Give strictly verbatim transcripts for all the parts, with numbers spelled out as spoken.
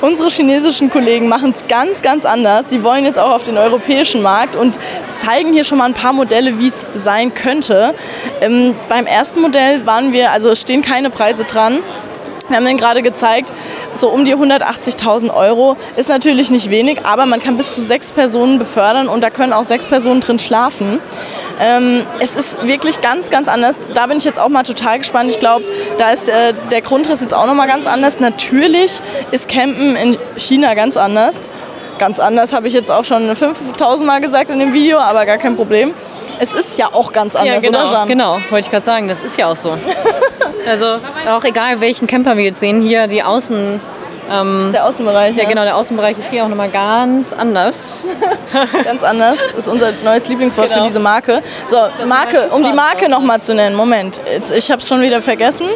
Unsere chinesischen Kollegen machen es ganz, ganz anders. Sie wollen jetzt auch auf den europäischen Markt und zeigen hier schon mal ein paar Modelle, wie es sein könnte. Ähm, beim ersten Modell waren wir, also es stehen keine Preise dran. Wir haben den gerade gezeigt, so um die hundertachtzigtausend Euro. Ist natürlich nicht wenig, aber man kann bis zu sechs Personen befördern und da können auch sechs Personen drin schlafen. Ähm, es ist wirklich ganz, ganz anders. Da bin ich jetzt auch mal total gespannt. Ich glaube, da ist äh, der Grundriss jetzt auch nochmal ganz anders. Natürlich ist Campen in China ganz anders. Ganz anders habe ich jetzt auch schon fünftausend Mal gesagt in dem Video, aber gar kein Problem. Es ist ja auch ganz anders, ja, genau, oder Jean? Genau, wollte ich gerade sagen, das ist ja auch so. Also auch egal, welchen Camper wir jetzt sehen, hier die Außen... Ähm, der Außenbereich. Ja, ja, genau, der Außenbereich ist hier auch nochmal ganz anders. Ganz anders, ist unser neues Lieblingswort genau. für diese Marke. So, das Marke, um die Marke nochmal zu nennen, Moment, jetzt, ich habe es schon wieder vergessen.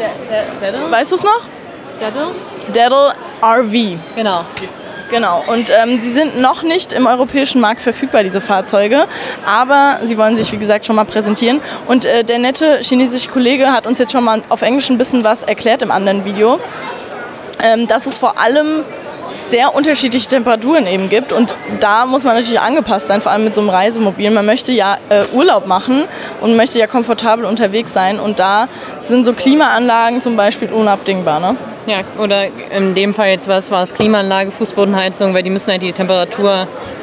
Daddle? Weißt du es noch? Daddle? Daddle R V. Genau. Genau, und ähm, sie sind noch nicht im europäischen Markt verfügbar, diese Fahrzeuge, aber sie wollen sich, wie gesagt, schon mal präsentieren. Und äh, der nette chinesische Kollege hat uns jetzt schon mal auf Englisch ein bisschen was erklärt im anderen Video, ähm, dass es vor allem sehr unterschiedliche Temperaturen eben gibt und da muss man natürlich angepasst sein, vor allem mit so einem Reisemobil. Man möchte ja äh, Urlaub machen und möchte ja komfortabel unterwegs sein und da sind so Klimaanlagen zum Beispiel unabdingbar, ne? Ja, oder in dem Fall jetzt was war es Klimaanlage, Fußbodenheizung, weil die müssen halt die Temperatur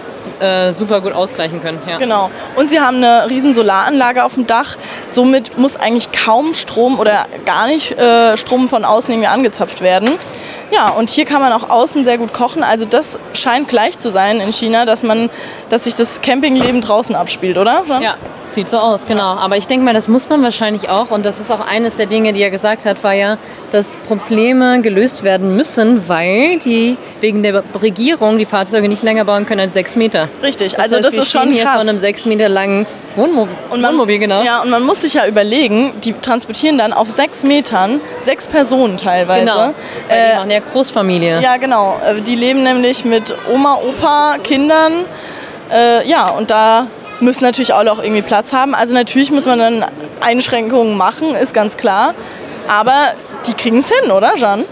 äh, super gut ausgleichen können. Ja. Genau. Und sie haben eine riesen Solaranlage auf dem Dach. Somit muss eigentlich kaum Strom oder gar nicht äh, Strom von außen irgendwie angezapft werden. Ja, und hier kann man auch außen sehr gut kochen. Also das scheint gleich zu sein in China, dass man, dass sich das Campingleben draußen abspielt, oder? Jean? Ja, sieht so aus, genau. Aber ich denke mal, das muss man wahrscheinlich auch. Und das ist auch eines der Dinge, die er gesagt hat, war ja, dass Probleme gelöst werden müssen, weil die wegen der Regierung die Fahrzeuge nicht länger bauen können als sechs Meter. Richtig, das also heißt, das wir ist schon stehen hier krass. Von einem sechs Meter langen Wohnmobil, und man, Wohnmobil, genau. Ja, und man muss sich ja überlegen, die transportieren dann auf sechs Metern sechs Personen teilweise. Genau, weil äh, die machen ja Großfamilie. Ja, genau. Die leben nämlich mit Oma, Opa, Kindern. Äh, ja, und da müssen natürlich alle auch irgendwie Platz haben. Also natürlich muss man dann Einschränkungen machen, ist ganz klar. Aber die kriegen es hin, oder, Jean?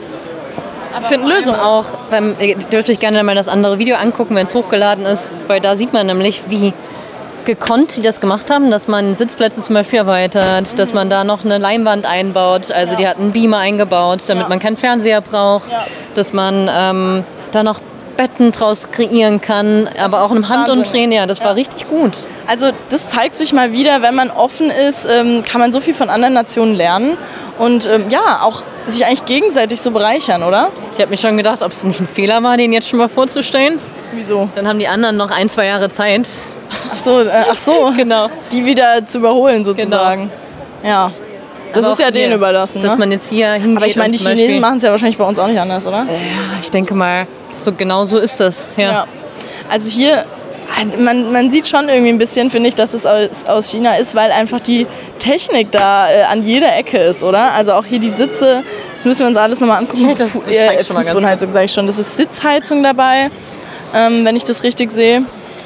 Finden Lösungen. Auch, beim, ihr dürft euch gerne mal das andere Video angucken, wenn es hochgeladen ist, weil da sieht man nämlich, wie gekonnt die das gemacht haben, dass man Sitzplätze zum Beispiel erweitert, mhm. dass man da noch eine Leinwand einbaut, also ja. die hatten einen Beamer eingebaut, damit ja. man keinen Fernseher braucht, ja. dass man ähm, da noch Betten draus kreieren kann, das aber auch im Handumdrehen, ja, das ja. war richtig gut. Also das zeigt sich mal wieder, wenn man offen ist, ähm, kann man so viel von anderen Nationen lernen und ähm, ja, auch sich eigentlich gegenseitig so bereichern, oder? Ich habe mir schon gedacht, ob es nicht ein Fehler war, den jetzt schon mal vorzustellen. Wieso? Dann haben die anderen noch ein, zwei Jahre Zeit. Ach so, äh, ach so. Genau. Die wieder zu überholen sozusagen. Genau. Ja. Das aber ist ja denen hier, überlassen. Dass ne? man jetzt hier hingeht. Aber ich meine, die Chinesen machen es ja wahrscheinlich bei uns auch nicht anders, oder? Ja, ich denke mal, so genau so ist das. Ja. ja. Also hier, man, man sieht schon irgendwie ein bisschen, finde ich, dass es aus, aus China ist, weil einfach die Technik da äh, an jeder Ecke ist, oder? Also auch hier die Sitze, das müssen wir uns alles nochmal angucken. Ja, das, Fu das äh, Fußbodenheizung, sage ich schon. Das ist Sitzheizung dabei, ähm, wenn ich das richtig sehe.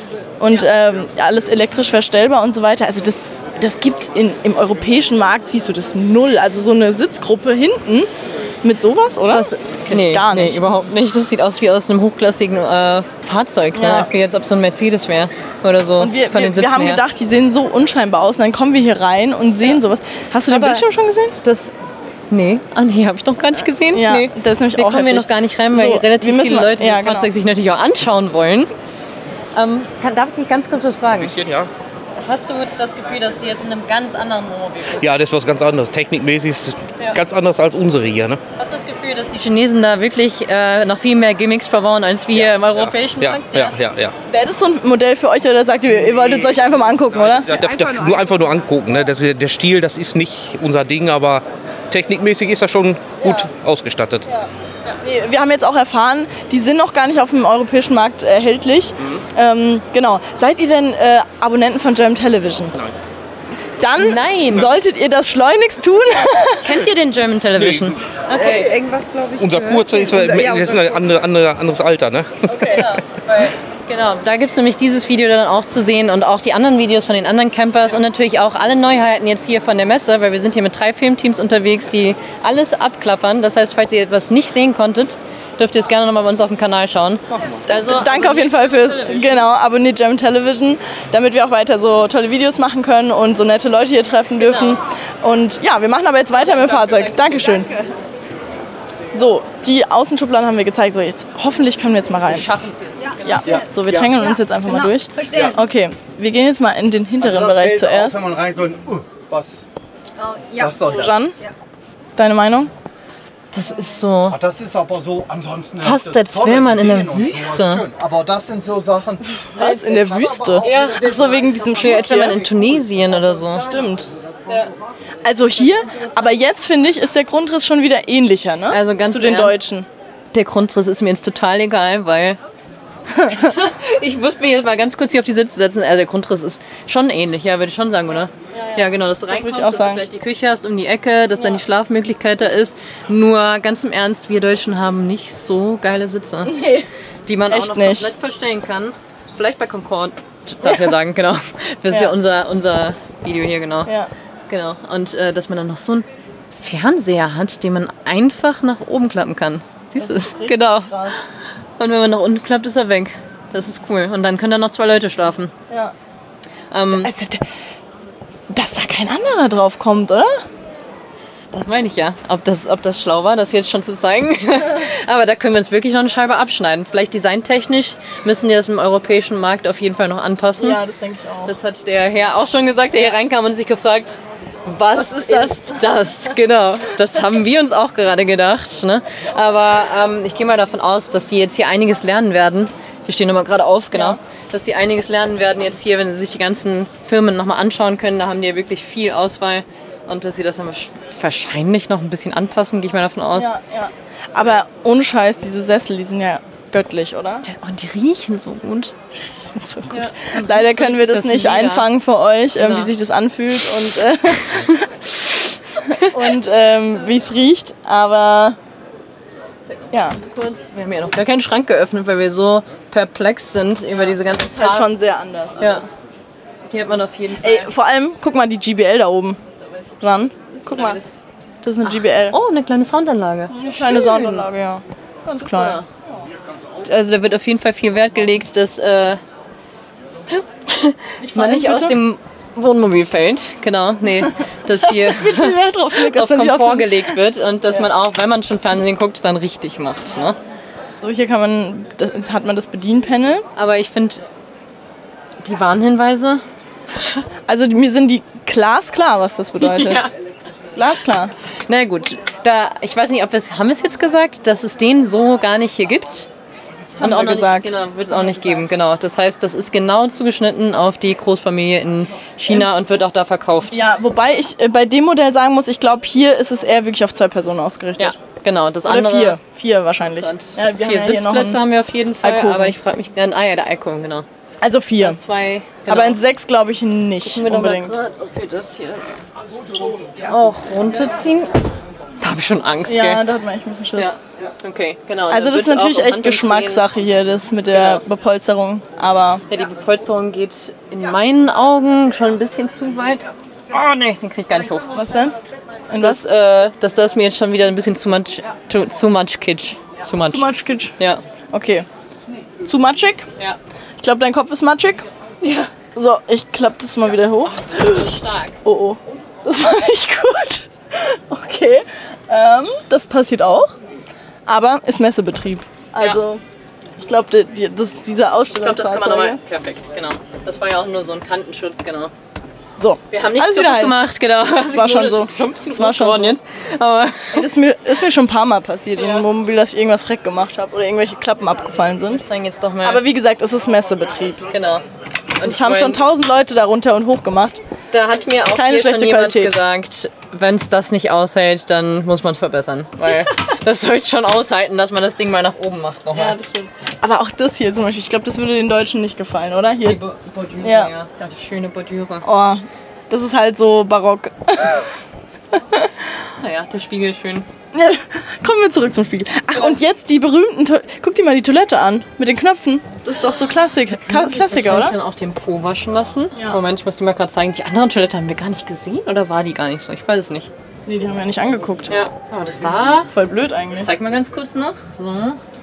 Und ähm, alles elektrisch verstellbar und so weiter. Also das, das gibt es im europäischen Markt, siehst du das null. Also so eine Sitzgruppe hinten mit sowas, oder? Das kenn ich gar nicht. Nee, überhaupt nicht. Das sieht aus wie aus einem hochklassigen äh, Fahrzeug. Ne? Ja. Als ob es so ein Mercedes wäre oder so. Und wir, von wir, den wir haben her. gedacht, die sehen so unscheinbar aus. Und dann kommen wir hier rein und sehen ja. sowas. Hast du den Aber Bildschirm schon gesehen? Das Nee, ah, nee, habe ich noch gar nicht gesehen. Ja, nee. das ist nämlich wir auch kommen heftig. wir noch gar nicht rein, weil so, relativ viele Leute ja, das genau. Fahrzeug sich natürlich auch anschauen wollen. Ähm, kann, darf ich dich ganz kurz was fragen? Ein bisschen, ja. Hast du das Gefühl, dass du jetzt in einem ganz anderen Wohnmobil bist? Ja, das ist was ganz anderes. Technikmäßig ist ja. ganz anders als unsere hier. Ne? Hast du das Gefühl, dass die Chinesen da wirklich äh, noch viel mehr Gimmicks verbauen als wir ja, im europäischen ja, Markt? Ja, ja, ja. ja. Wäre das so ein Modell für euch oder sagt ihr, ihr wolltet es euch einfach mal angucken, oder? Ja, darf, darf nur einfach nur angucken. Ne? Das, der Stil, das ist nicht unser Ding, aber technikmäßig ist er schon gut ja. ausgestattet. Ja. Ja. Nee, wir haben jetzt auch erfahren, die sind noch gar nicht auf dem europäischen Markt erhältlich. Mhm. Ähm, genau. Seid ihr denn äh, Abonnenten von German Television? Nein. Dann Nein. solltet ihr das schleunigst tun. Kennt ihr den German Television? Nee. Okay. Äh, irgendwas, glaube ich. Unser kurzer ist, unser, ja, das ist ein andere, andere, anderes Alter. Ne? Okay. Genau. Weil Genau, da gibt es nämlich dieses Video dann auch zu sehen und auch die anderen Videos von den anderen Campers und natürlich auch alle Neuheiten jetzt hier von der Messe, weil wir sind hier mit drei Filmteams unterwegs, die alles abklappern. Das heißt, falls ihr etwas nicht sehen konntet, dürft ihr es gerne nochmal bei uns auf dem Kanal schauen. Also, Danke auf jeden Fall fürs, genau, abonniert German Television, damit wir auch weiter so tolle Videos machen können und so nette Leute hier treffen dürfen. Und ja, wir machen aber jetzt weiter mit dem Fahrzeug. Dankeschön. So, die Außenschubladen haben wir gezeigt. So, jetzt hoffentlich können wir jetzt mal rein. schaffen es jetzt. Ja, so, wir drängeln uns jetzt einfach mal durch. Okay, wir gehen jetzt mal in den hinteren Bereich zuerst. Wenn man reinkommt, uh, was, was soll das? Jan, deine Meinung? Das ist so Ach, das ist aber so, ansonsten... fast, das als tolle wäre man in der Ideen und- Wüste. Schön. Aber das sind so Sachen... Was? In der Wüste? Ja. Ach so, wegen diesem Als wäre man Schmied. in Tunesien oder so. Stimmt. Also hier, aber jetzt finde ich, ist der Grundriss schon wieder ähnlicher, ne? Also ganz zu den ernst. Deutschen. Der Grundriss ist mir jetzt total egal, weil ich muss mich jetzt mal ganz kurz hier auf die Sitze setzen. Also der Grundriss ist schon ähnlich, ja, würde ich schon sagen, oder? Ja, ja. Genau, dass du reinkommst, ich auch dass sagen. du vielleicht die Küche hast um die Ecke, dass dann die Schlafmöglichkeit da ist. Nur ganz im Ernst, wir Deutschen haben nicht so geile Sitze, Nee. die man Echt auch noch nicht. komplett verstellen kann. Vielleicht bei Concorde, darf ich ja sagen, genau. Das ist ja, Ja. unser, unser Video hier, genau. Ja. Genau. Und äh, dass man dann noch so einen Fernseher hat, den man einfach nach oben klappen kann. Siehst du es? Genau. Krass. Und wenn man nach unten klappt, ist er weg. Das ist cool. Und dann können da noch zwei Leute schlafen. Ja. Ähm, Also, d- dass da kein anderer drauf kommt, oder? das meine ich ja. Ob das, ob das schlau war, das jetzt schon zu zeigen. Aber da können wir uns wirklich noch eine Scheibe abschneiden. Vielleicht designtechnisch müssen wir das im europäischen Markt auf jeden Fall noch anpassen. Ja, das denke ich auch. Das hat der Herr auch schon gesagt, der hier reinkam und sich gefragt, was, ist das? ist das? Genau, das haben wir uns auch gerade gedacht. Ne? Aber ähm, ich gehe mal davon aus, dass sie jetzt hier einiges lernen werden. Wir stehen nochmal gerade auf, genau. Ja. Dass sie einiges lernen werden jetzt hier, wenn sie sich die ganzen Firmen nochmal anschauen können. Da haben die ja wirklich viel Auswahl. Und dass sie das dann wahrscheinlich noch ein bisschen anpassen, gehe ich mal davon aus. Ja, ja. Aber ohne Scheiß, diese Sessel, die sind ja göttlich, oder? Und die riechen so gut. So gut. Leider können wir das, das nicht mega. einfangen für euch, ähm, Genau. wie sich das anfühlt und, äh, und ähm, wie es riecht. Aber ja, Kurz, wir haben ja noch gar keinen Schrank geöffnet, weil wir so perplex sind über diese ganzen ist halt Farben. schon sehr anders. Ja. alles. Hier hat man auf jeden Fall. Ey, vor allem, guck mal die G B L da oben dran. Guck mal, das ist eine G B L. Oh, eine kleine Soundanlage. Eine kleine Soundanlage, ja. Ganz klein. Also da wird auf jeden Fall viel Wert gelegt, dass äh, man nicht bitte? aus dem Wohnmobil fällt. Genau, nee, dass hier Viel Wert drauf gelegt, auf dass nicht aus Komfort dem- gelegt wird und dass man auch, wenn man schon Fernsehen guckt, es dann richtig macht. Ne? So, hier kann man, das, hat man das Bedienpanel. Aber ich finde die Warnhinweise, Also die- mir sind die glasklar, was das bedeutet. Ja. Glasklar. na gut, da, ich weiß nicht, ob wir es, haben wir es jetzt gesagt, dass es den so gar nicht hier gibt? Haben auch wir noch gesagt. Nicht, genau, wird es auch nicht geben, genau. Das heißt, das ist genau zugeschnitten auf die Großfamilie in China und wird auch da verkauft. Ja, wobei ich äh, bei dem Modell sagen muss, ich glaube, hier ist es eher wirklich auf zwei Personen ausgerichtet. Ja, genau. Das Oder andere. vier. Vier wahrscheinlich. Und Ja, wir vier haben ja hier noch Sitzplätze einen haben wir auf jeden Fall, Alkoven. aber ich frage mich gerne. Ah ja, der Alkoven, genau. Also vier. Zwei. Genau. Aber in sechs glaube ich nicht Gucken wir doch mal unbedingt. grad, ob wir das hier auch runterziehen. Da habe ich schon Angst, Ja, gell? da hat man echt ein bisschen Schiss. Ja, okay, genau. Also das ist natürlich echt Geschmackssache hier, das mit der Bepolsterung. Aber Ja, die Bepolsterung geht in meinen Augen schon ein bisschen zu weit. Oh nee, den krieg ich gar nicht hoch. was denn? In Das, äh, das, das ist mir jetzt schon wieder ein bisschen zu much, too, too much kitsch. Too much. Zu much kitsch. Ja. Okay. Zu matschig? Ja. Ich glaube, dein Kopf ist matschig. Ja. So, ich klappe das mal wieder hoch. So stark. Oh oh. Das war nicht gut. Okay. Ähm, das passiert auch. Aber ist Messebetrieb. Also, ich glaube, die, die, das- diese Ich glaube, Ausstellungsfahrzeuge. das kann man nochmal. Perfekt, genau. Das war ja auch nur so ein Kantenschutz, genau. So, Wir haben nichts alles wieder kaputt heil. gemacht, genau. Das war schon so. Das war schon so. Jetzt. Aber Das ist mir, ist mir schon ein paar Mal passiert im Wohnmobil, dass ich irgendwas freck gemacht habe oder irgendwelche Klappen abgefallen sind. zeigen jetzt doch mal. Aber wie gesagt, es ist Messebetrieb. genau. Und Es ich haben mein, schon tausend Leute da runter und hoch gemacht. Da hat mir auch keine hier schlechte schon jemand Qualität. gesagt, wenn es das nicht aushält, dann muss man es verbessern. Weil das soll schon aushalten, dass man das Ding mal nach oben macht nochmal. das stimmt. Aber auch das hier zum Beispiel, ich glaube, das würde den Deutschen nicht gefallen, oder? Die Hier. Bo- Bordüre, Ja. ja. ja. Die schöne Bordüre. Oh, das ist halt so barock. Naja, der Spiegel ist schön. Ja, kommen wir zurück zum Spiegel. Ach, und jetzt die berühmten. To Guck dir mal die Toilette an. Mit den Knöpfen. Das ist doch so Klassik Ka Klassiker, Kann ich oder? dann auch den Po waschen lassen? Ja. Moment, ich muss dir mal gerade zeigen. Die andere Toilette haben wir gar nicht gesehen oder war die gar nicht so? Ich weiß es nicht. Nee, die haben wir ja nicht angeguckt. Ja, aber das da. Voll blöd eigentlich. Zeig mal ganz kurz noch. So.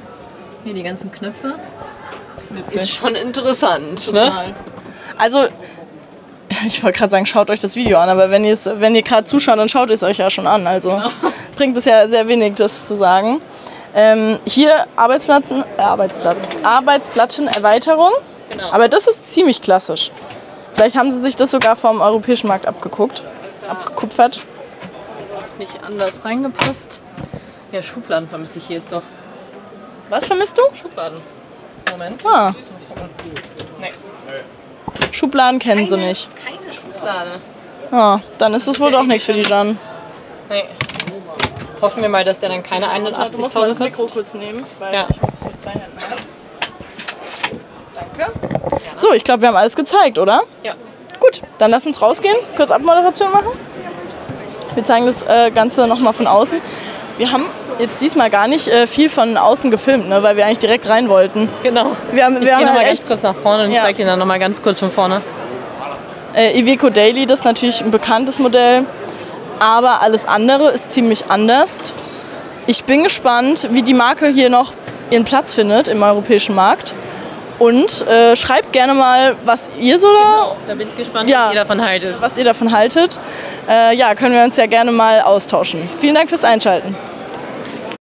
Hier die ganzen Knöpfe. Witzig. Ist schon interessant, Total. ne? Also, ich wollte gerade sagen, schaut euch das Video an, aber wenn, wenn ihr gerade zuschaut, dann schaut es euch ja schon an. Also genau. Bringt es ja sehr wenig, das zu sagen. Ähm, hier Arbeitsplatzen, äh, Arbeitsplatz, Arbeitsplattenerweiterung. Genau. Aber das ist ziemlich klassisch. Vielleicht haben sie sich das sogar vom europäischen Markt abgeguckt, ja. abgekupfert. Das ist nicht anders reingepasst. Ja, Schubladen vermisse ich hier jetzt doch. Was vermisst du? Schubladen. Moment. Ah. Nee. Schubladen kennen keine, sie nicht. Keine Schublade. Ah, dann ist es wohl doch nichts für die Jeanne. Nee. Hoffen wir mal, dass der dann keine einundachtzigtausend kostet. Du musst das Mikro kurz nehmen, weil ja. ich muss es mit zwei Händen machen. Danke. So, ich glaube, wir haben alles gezeigt, oder? Ja. Gut, dann lass uns rausgehen, kurz Abmoderation machen. Wir zeigen das äh, Ganze nochmal von außen. Wir haben jetzt diesmal gar nicht äh, viel von außen gefilmt, ne, weil wir eigentlich direkt rein wollten. Genau. Wir haben, wir ich haben gehe halt nochmal echt ganz kurz nach vorne und ja. zeige dir dann nochmal ganz kurz von vorne. Äh, Iveco Daily, das ist natürlich ein bekanntes Modell, aber alles andere ist ziemlich anders. Ich bin gespannt, wie die Marke hier noch ihren Platz findet im europäischen Markt. Und äh, schreibt gerne mal, was ihr so genau, da bin ich gespannt, ja, was ihr davon haltet. Was ihr davon haltet. Äh, ja, können wir uns ja gerne mal austauschen. Vielen Dank fürs Einschalten.